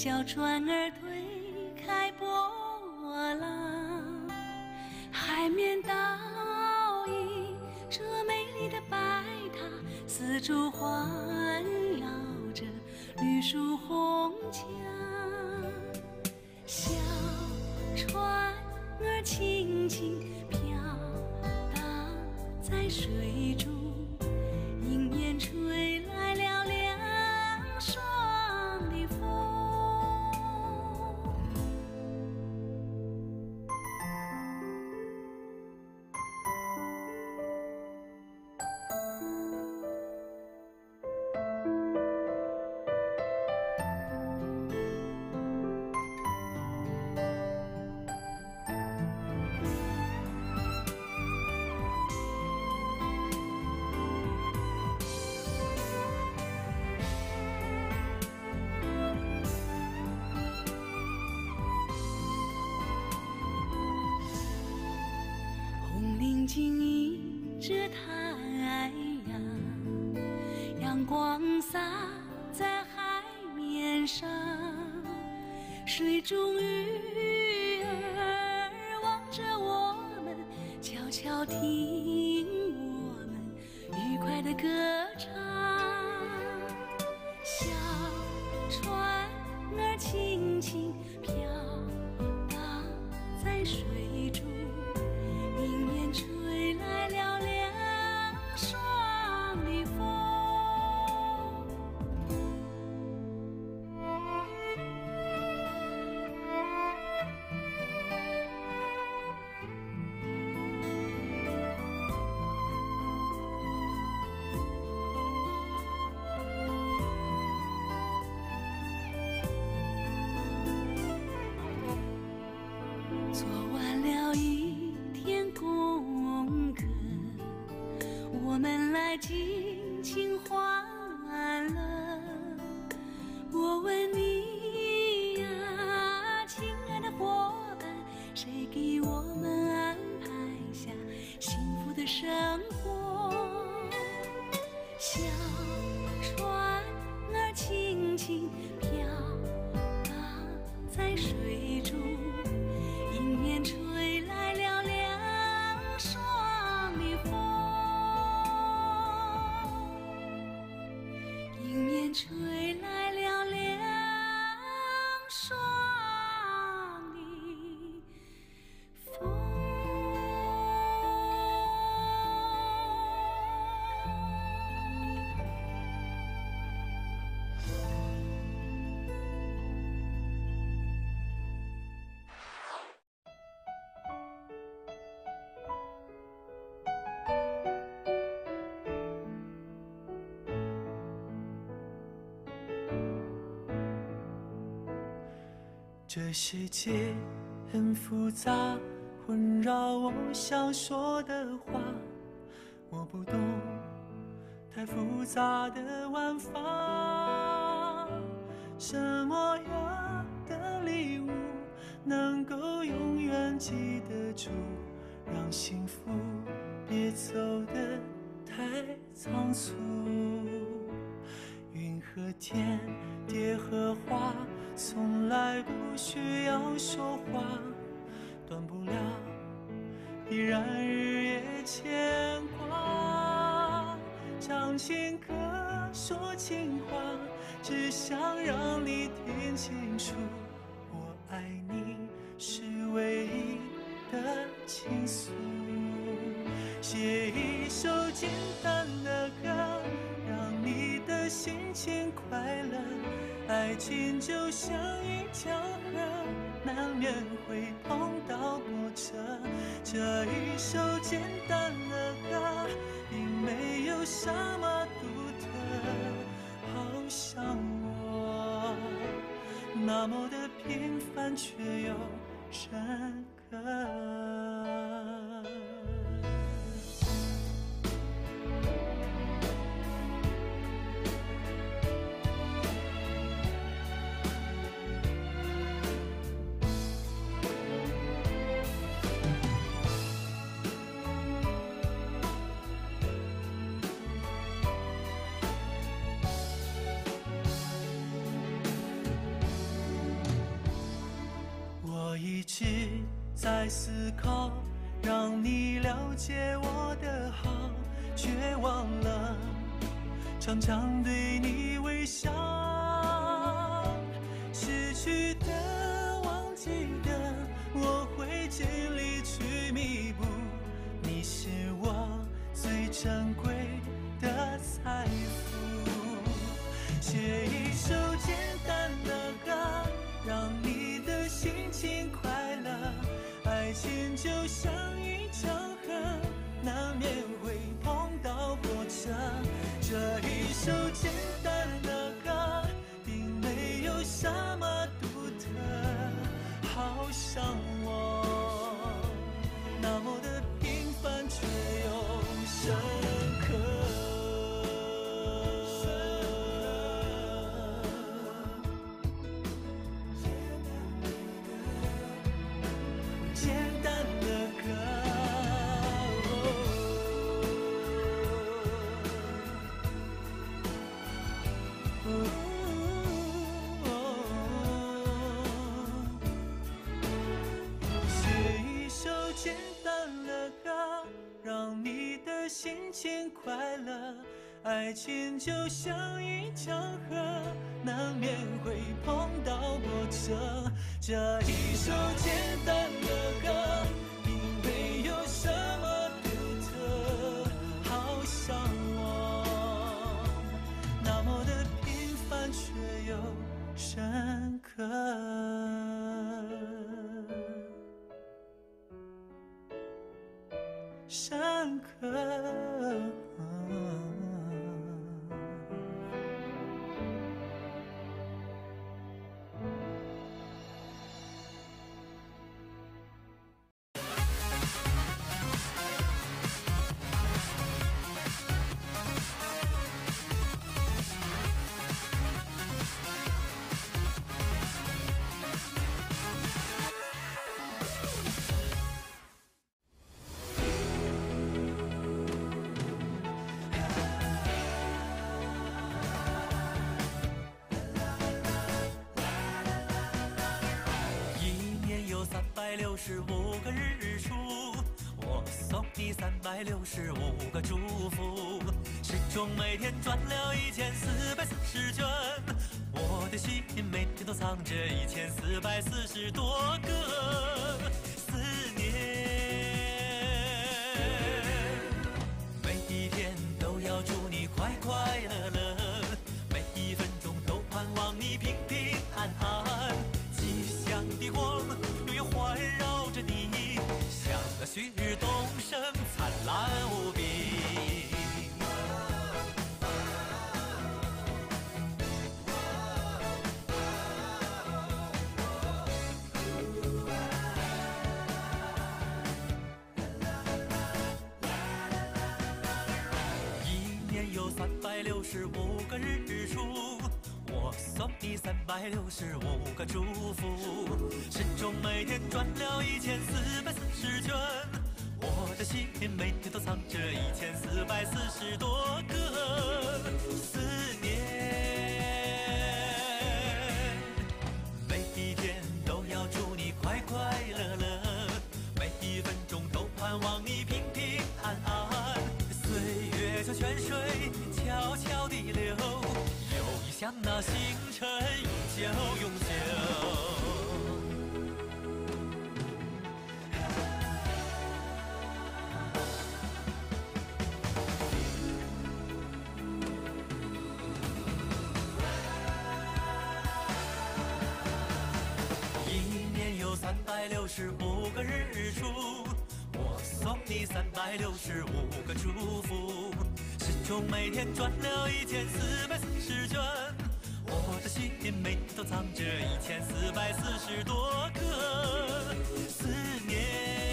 小船儿推开波浪，海面倒映着美丽的白塔，四周环绕着绿树红墙。小船儿轻轻飘荡在水中，迎面吹来了凉爽的风。经迎着太阳，阳光洒在海面上，水中鱼儿望着我们，悄悄听我们愉快的歌唱。小船儿轻轻飘荡在水中，迎面吹来了凉爽的风。做完了一天功课，我们来尽情欢乐。我问你呀，亲爱的伙伴，谁给我们安排下幸福的生活？小船儿轻轻飘荡在水中，迎面吹来了凉爽的风，迎面吹来了凉爽的风。 这世界很复杂，混扰我想说的话，我不懂太复杂的玩法。什么样的礼物能够永远记得住，让幸福别走得太仓促。云和天，蝶和花，从来不需要说话，断不了依然日夜牵挂。唱情歌说情话，只想让你听清楚，我爱你是唯一的倾诉。写一首简单的歌，让你的心情快乐。爱情就像一条河，难免会碰到波折。这一首简单的歌，并没有什么独特，好像我那么的平凡却又深刻。 在思考，让你了解我的好，却忘了常常对你微笑。失去的、忘记的，我会尽力去弥补。你是我最珍贵的财富。写一首简单的歌，让你的心情快乐。爱情就像一场河，难免会碰到波折。这一首简单的歌，并没有什么独特，好像我那么的平凡，却又深刻。心情快乐，爱情就像一场河，难免会碰到波折。这一首简单的歌，并没有什么独特，好像我那么的平凡，却又深刻。深刻。 365个日出，我送你365个祝福。时钟每天转了1440圈，我的心每天都藏着1440多个思念。每一天都要祝你快快乐乐，每一分钟都盼望你平平安安。吉祥的光永远环绕着你，像那旭日东升，灿烂无比。一年有365个日出，我送你365个祝福。时钟每天转了1440圈，我的心每天都藏着1440多个思念。每一天都要祝你快快乐乐，每一分钟都盼望你平平安安。岁月像泉水悄悄地流，友谊像那星辰永久永久。365个日出，我送你365个祝福。时钟每天转了1440圈，我的心每天都藏着1440多个思念。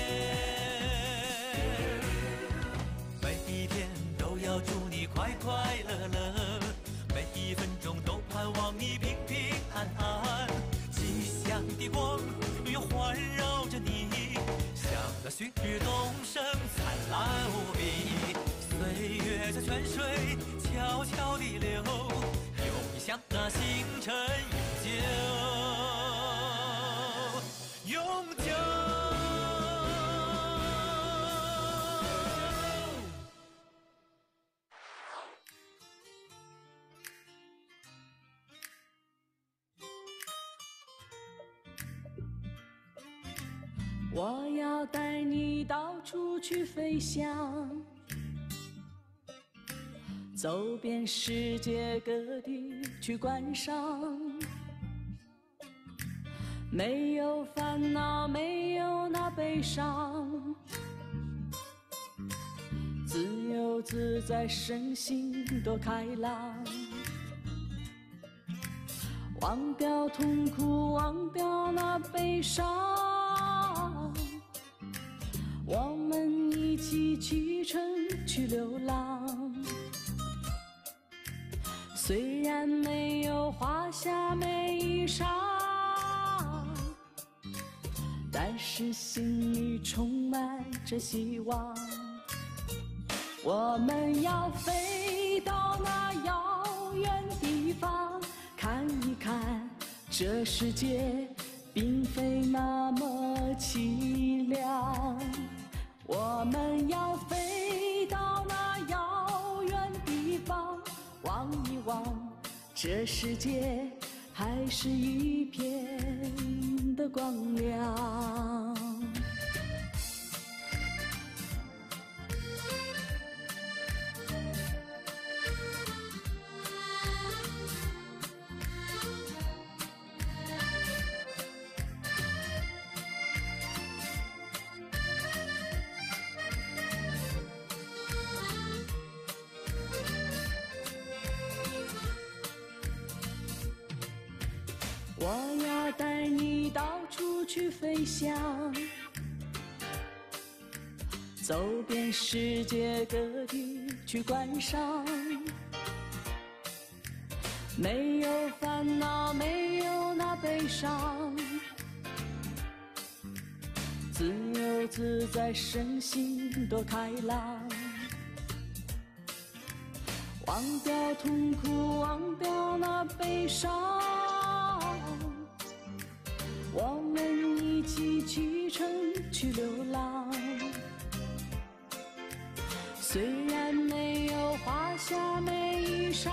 每一天都要祝你快快乐乐，每一分钟都盼望你平平安安。吉祥的光永远环绕着你，像那旭日东升，灿烂无比。岁月像泉水悄悄地流，友谊像那星辰永久永久。 我要带你到处去飞翔，走遍世界各地去观赏，没有烦恼，没有那悲伤，自由自在，身心多开朗，忘掉痛苦，忘掉那悲伤，我们一起启程去流浪。虽然没有华厦美衣裳，但是心里充满着希望。我们要飞到那遥远地方，看一看这世界并非那么凄凉。我们要飞到那遥远地方，望一望这世界还是一片的光亮。我要带你到处去飞翔，走遍世界各地去观赏，没有烦恼，没有那悲伤，自由自在，身心多开朗，忘掉痛苦，忘掉那悲伤，我们一起启程去流浪。虽然没有华厦美衣裳，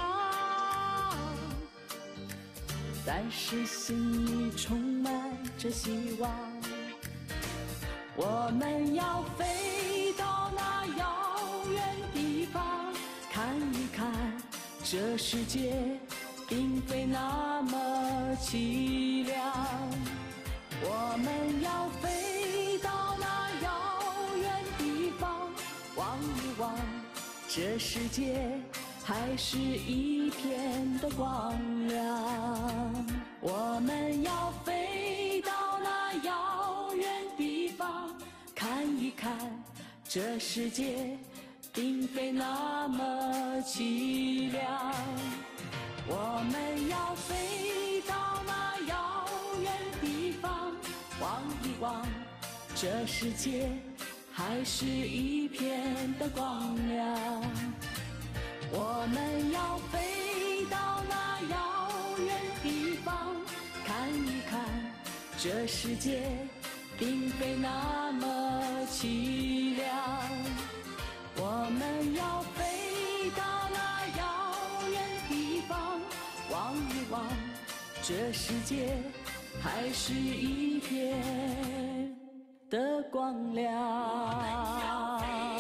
但是心里充满着希望。我们要飞到那遥远地方，看一看这世界并非那么凄凉。我们要飞到那遥远地方，望一望这世界还是一片的光亮。我们要飞到那遥远地方，看一看这世界并非那么凄凉。我们要飞到那遥远地方，望一望这世界还是一片的光亮。我们要飞到那遥远地方，看一看这世界并非那么凄凉。我们要飞到那遥远地方，望一望这世界还是一片的光亮。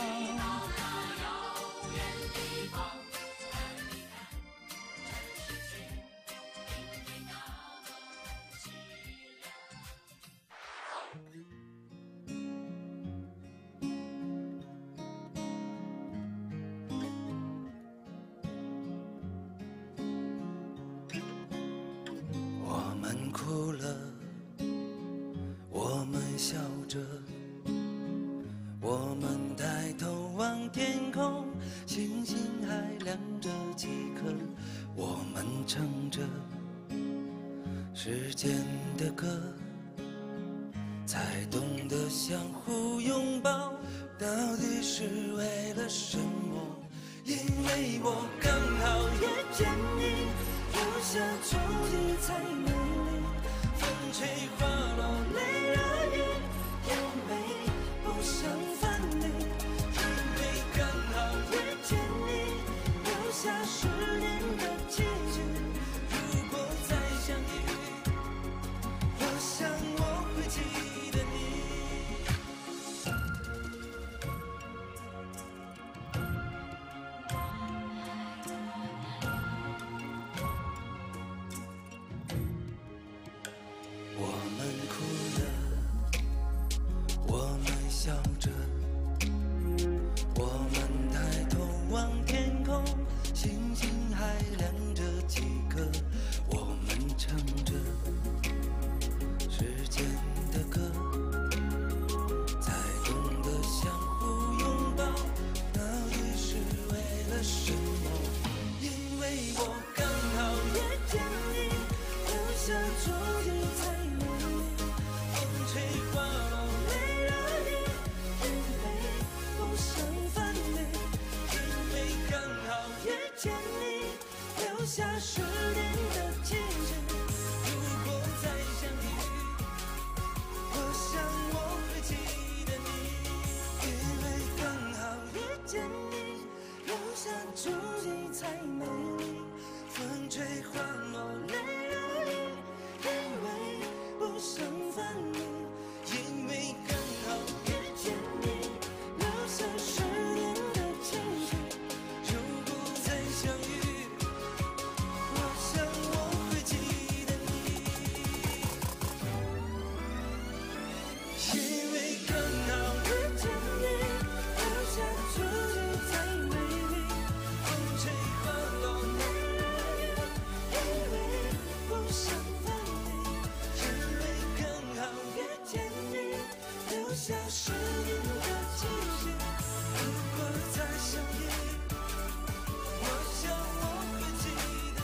我们哭了，我们笑着，我们抬头望天空，星星还亮着几颗，我们唱着时间的歌，才懂得相互拥抱，到底是为了什么？因为我刚好遇见你，留下足迹才美丽，风吹花落泪热雨，优美不想分离。因为刚好遇见你，留下10年的记忆，如果再相遇，我想我会记得你。 年的季节，如果再相遇，我想我会记得你，因为刚好遇见你，留下足迹才美丽。风吹花落泪如雨，因为不想分离，因为刚好遇见你，留下10年的情绪。如果再相遇，我想我会记得你，因为刚好遇见你，留下足迹才美丽。风吹花落泪如雨，因为不想分离，因为刚好遇见你，留下10年的记忆。如果再相遇，我想我会记得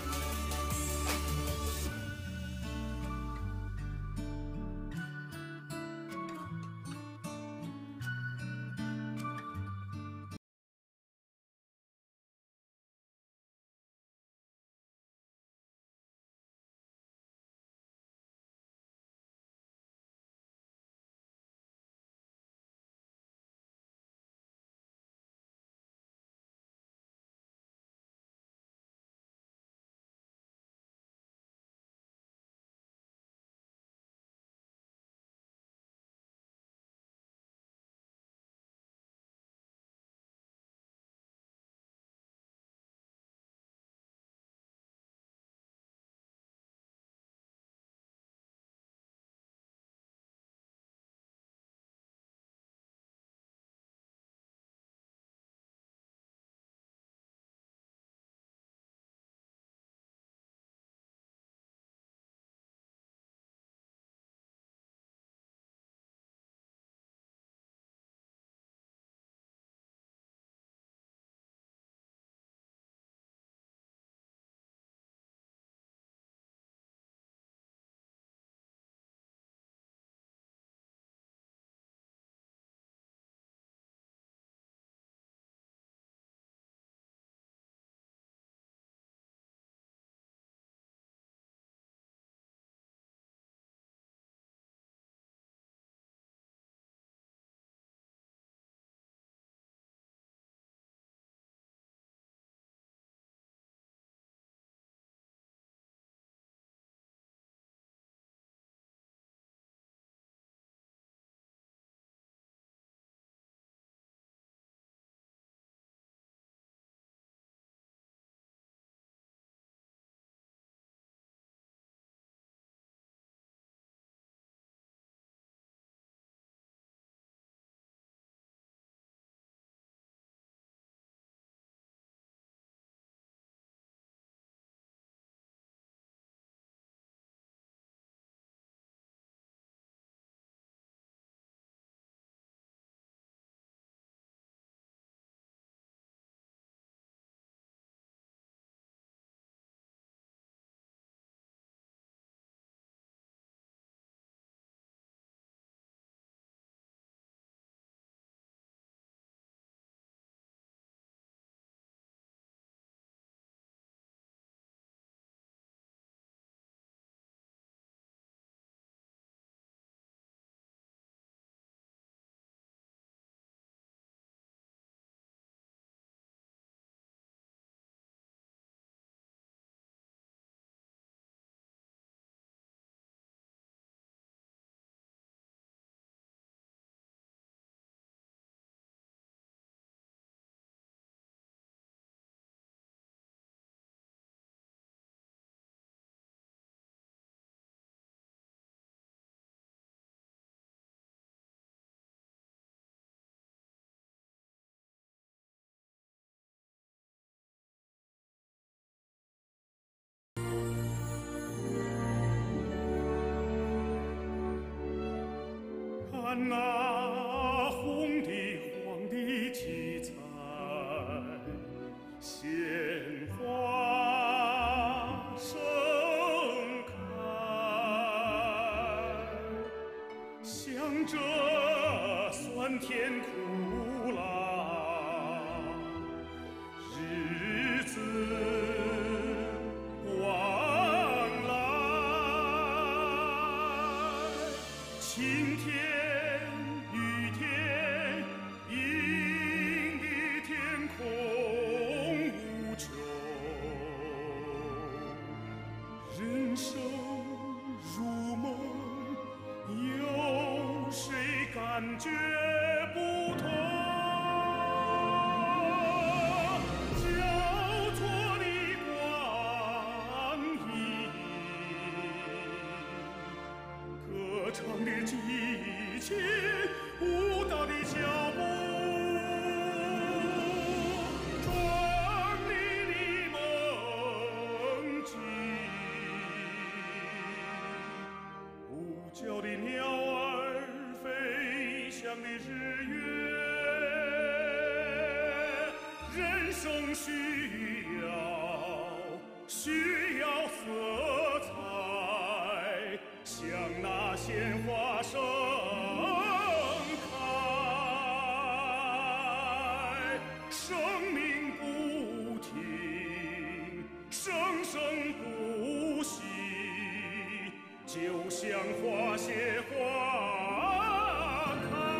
看那红的黄的七彩鲜花盛开，向着酸甜苦辣日子。 晴天、雨天、阴的天空无穷，人生如梦，有谁感觉不同？交错的光阴，歌唱的激情，舞蹈的脚步，壮丽的梦境，呼叫的鸟儿，飞翔的日月，人生需要色彩，像那鲜花盛开，生命不停，生生不息，就像花谢花开。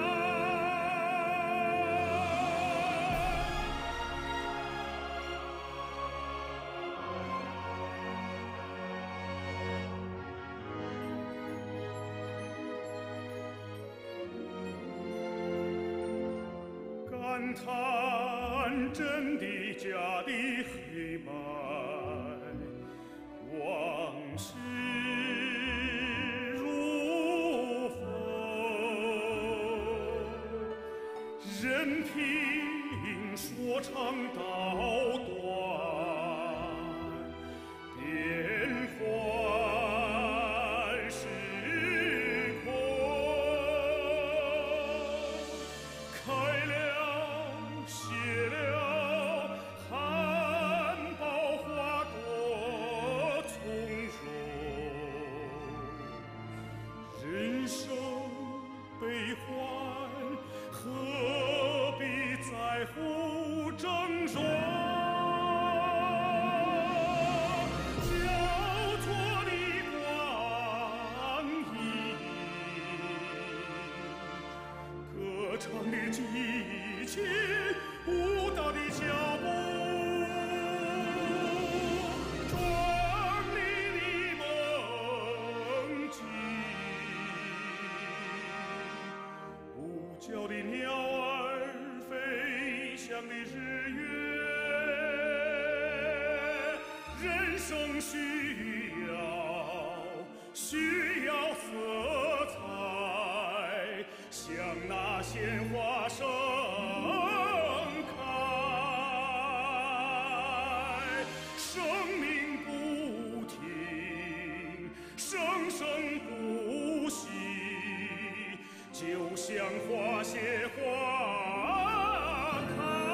感叹真的假的黑白，往事如风，任凭说唱刀断，变幻时空，开了谢了，含苞花朵从容，人生悲欢，何必在乎峥嵘？交错的光阴，歌唱的激情，舞蹈的脚步，壮丽的梦境，呼叫的鸟儿，飞翔的日月，人生需要色彩，像那鲜花盛开，生命不停，生生不息，就像花谢花开。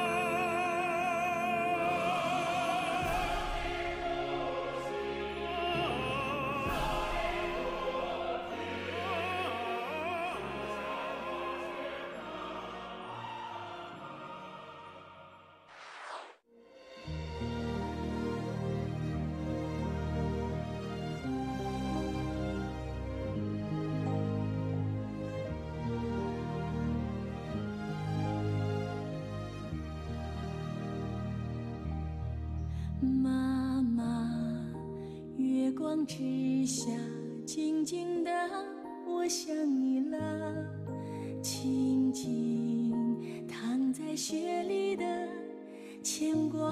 妈妈，月光之下，静静的，我想你了。静静躺在雪里的牵挂。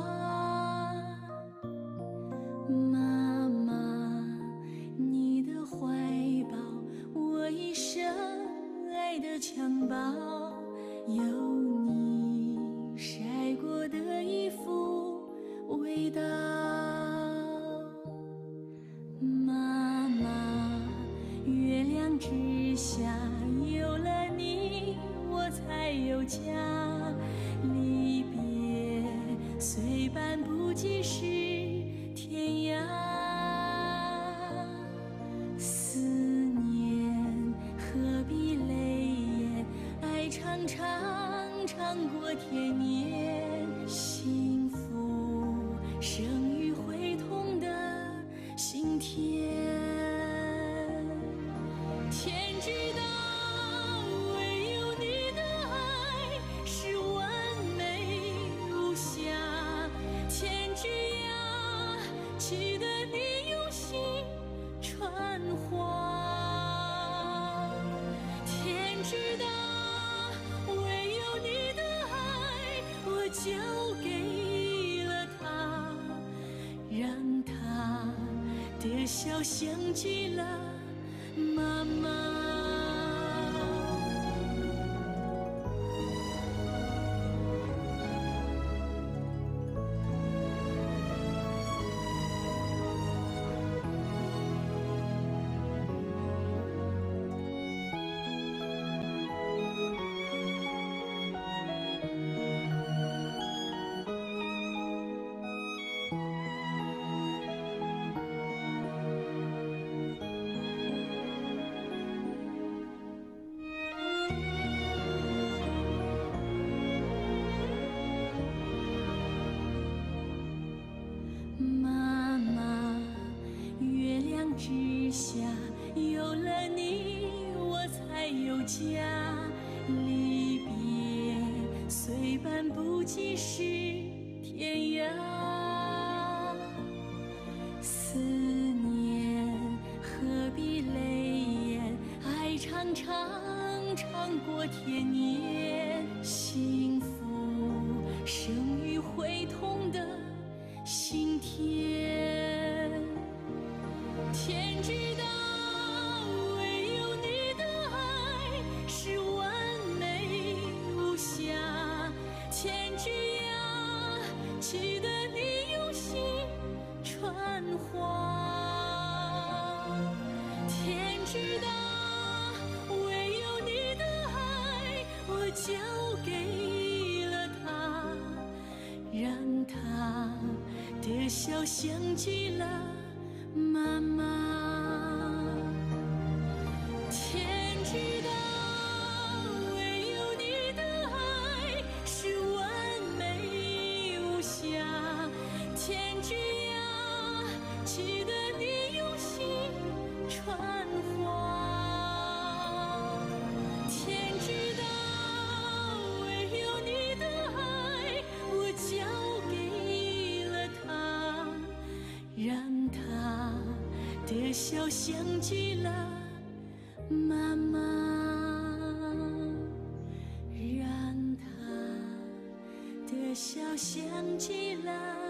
妈妈，你的怀抱，我一生爱的襁褓，有你晒过的衣服味道。妈妈，月亮之下，有了你，我才有家。离别虽半步即是天涯，思念何必泪眼，爱长长长过天年，幸福生于会痛的心田。天知道的笑像极了妈妈。之下有了你，我才有家。离别虽半步即是天涯，思念何必泪眼？爱长长长过天年，幸福生于会痛的心田。天知道，唯有你的爱是完美无瑕。天之涯，记得你用心传话。天知道，唯有你的爱，我交给了他，让他的笑像极了妈妈。天知道，唯有你的爱是完美无瑕。天之涯，记得你用心传话。天知道，唯有你的爱，我交给了他，让他的笑像极了妈妈，让他的笑像极了